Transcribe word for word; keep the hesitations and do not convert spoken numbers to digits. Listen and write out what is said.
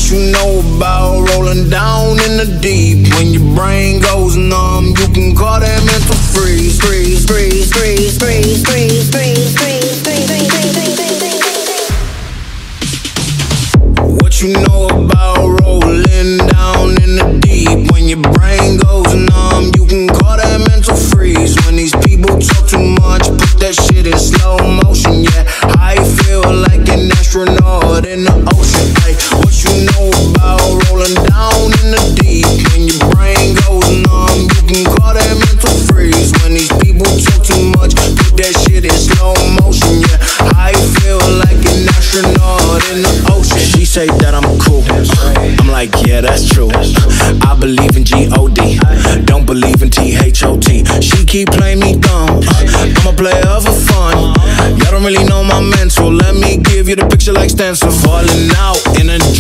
What you know about rolling down in the deep? When your brain goes numb, you can call that mental freeze. Freeze, freeze, freeze, freeze, freeze, freeze, freeze, freeze, freeze. What you know about rolling down in the deep? When your brain goes numb, you can call that mental freeze. When these people talk too much, put that shit in slow motion. Yeah, I feel like an astronaut in the ocean. Hey, what you know about rolling down in the deep? When your brain goes numb, you can call that mental freeze. When these people talk too much, put that shit in slow motion. Yeah, I feel like an astronaut in the ocean. She say that I'm cool, I'm like, yeah, that's true. I believe in G O D, don't believe in T H O T. She keep playing me dumb, I'm a player for fun. Y'all don't really know my mental, let me give you the picture like stencil. Falling out in a